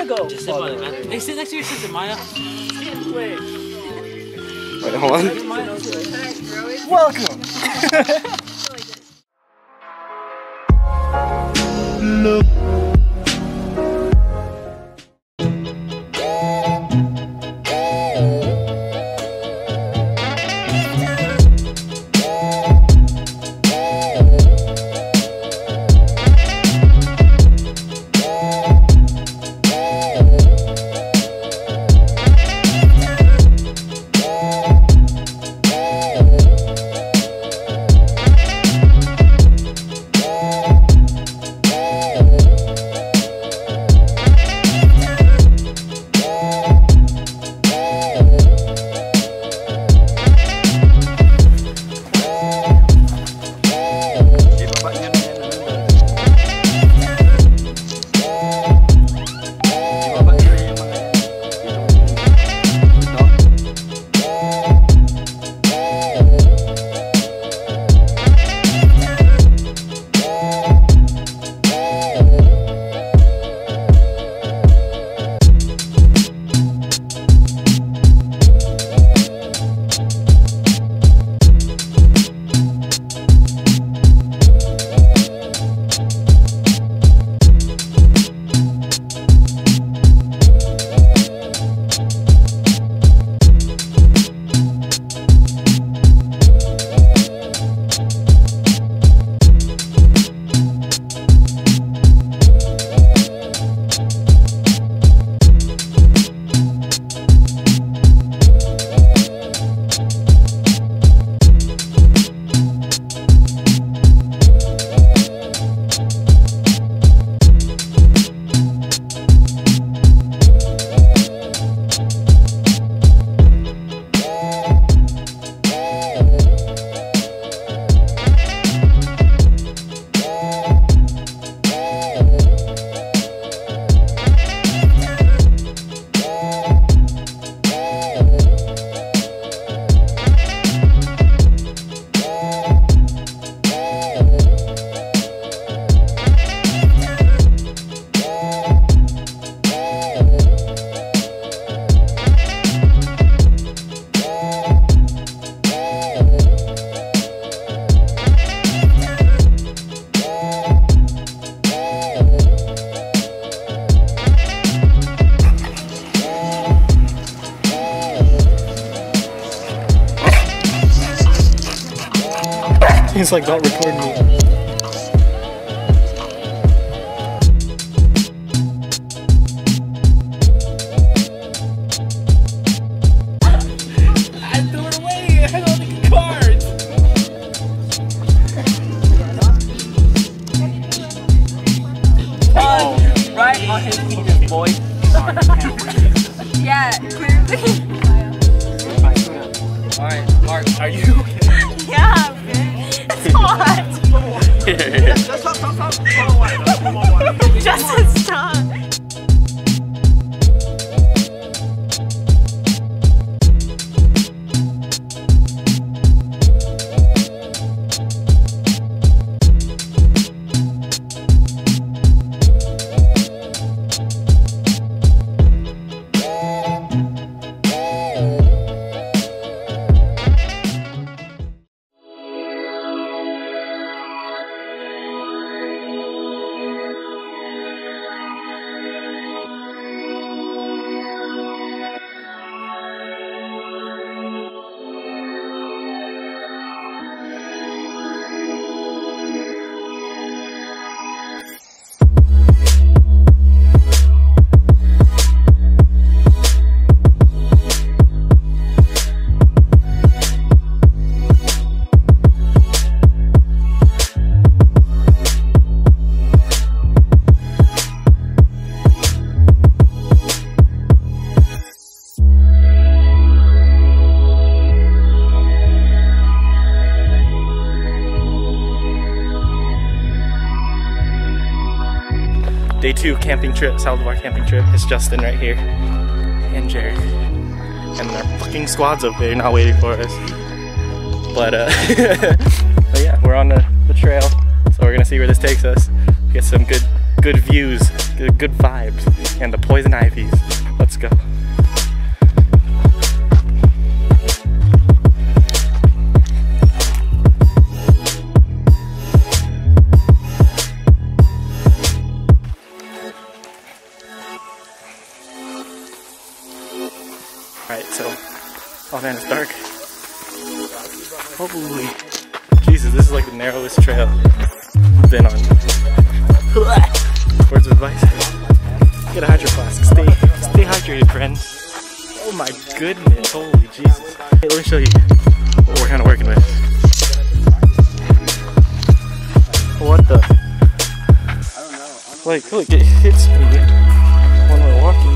to go. Just sit by the man. Hey, sit next to your sister, Maya. Wait, hold on. welcome. Look. He's like, don't record me. I threw it away. I had all the cards. Right on his penis, boy. Yeah, clearly. Alright, Mark, are you okay? Yeah, bitch. It's hot. Just stop. Day 2 camping trip, Saldivar camping trip. It's Justin right here and Jared. And their fucking squad's up there not waiting for us. But but yeah, we're on the trail. So we're gonna see where this takes us. Get some good good views, good vibes, and the poison ivies. Let's go. Alright, so, oh man, it's dark. Holy Jesus, this is like the narrowest trail I've been on. Words of advice: get a hydro flask. Stay hydrated, friends. Oh my goodness, holy Jesus. Hey, let me show you what we're kind of working with. What the? I don't know. Like, look, it hits me when we're walking.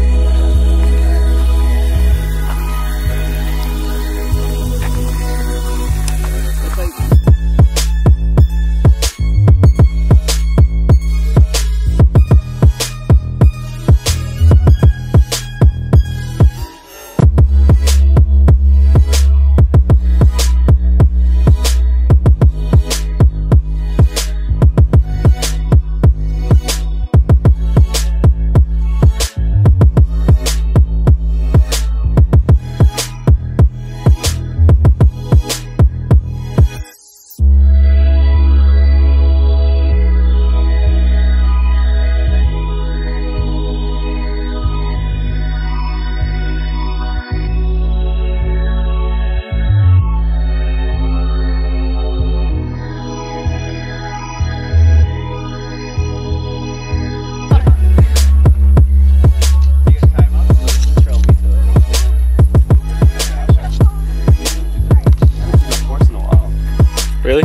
Really?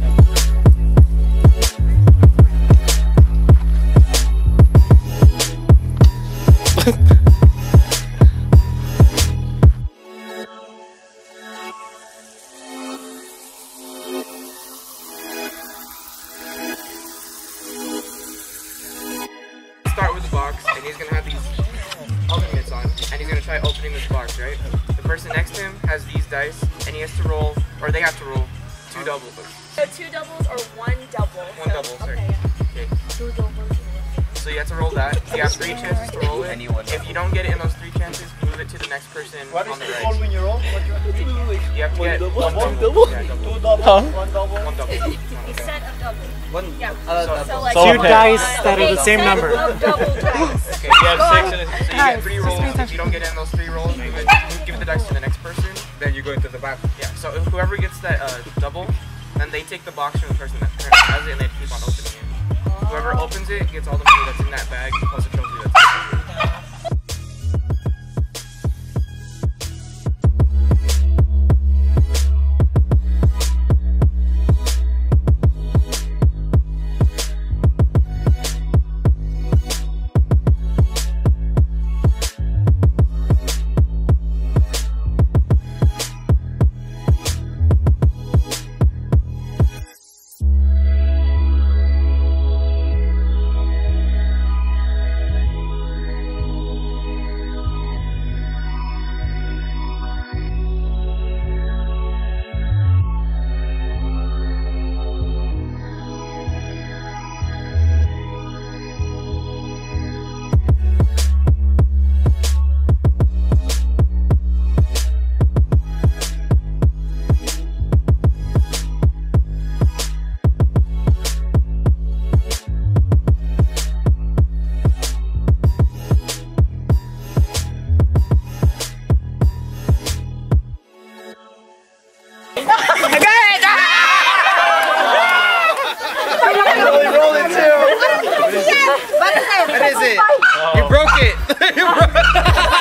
Start with the box, and he's gonna have these oven mitts on, and he's gonna try opening this box, right? The person next to him has these dice, and he has to roll, or they have to roll 2 doubles. So 2 doubles or 1 double? 1 double, sorry. Okay. Okay. 2 doubles. So you have to roll that. You have 3 chances to roll it. If you don't get it in those 3 chances, move it to the next person on the right. When you roll, what you have to do? You have to get 1 double. double? Yeah, double. 2 double? Huh? 1 double? 1 double. A set of doubles. Yeah. So, So like So 2 dice that are the same set number. of double dice. okay, you have 6 in it. So you get 3 rolls. If you don't get in those 3 rolls, give the dice to the next person. Then you go into the back. Yeah, so whoever gets that double, then they take the box from the person that has it and they keep on opening it. Whoever opens it gets all the money that's in that bag plus a trophy that's in it. What is it? You broke it. You broke it.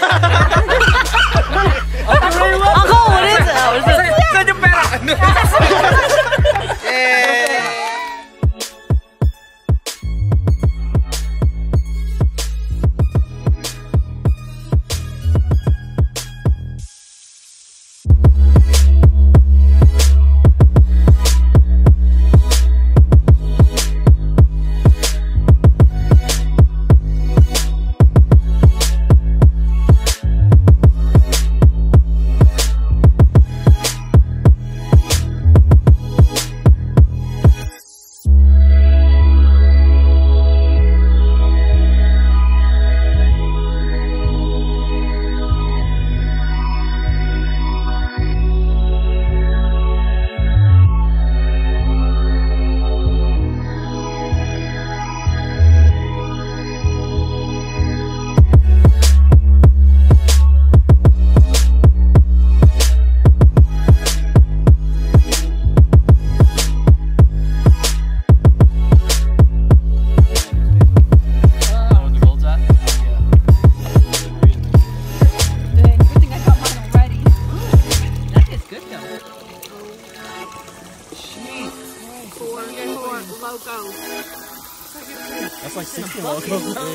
Uncle, what is it? Yeah.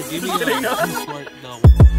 give me the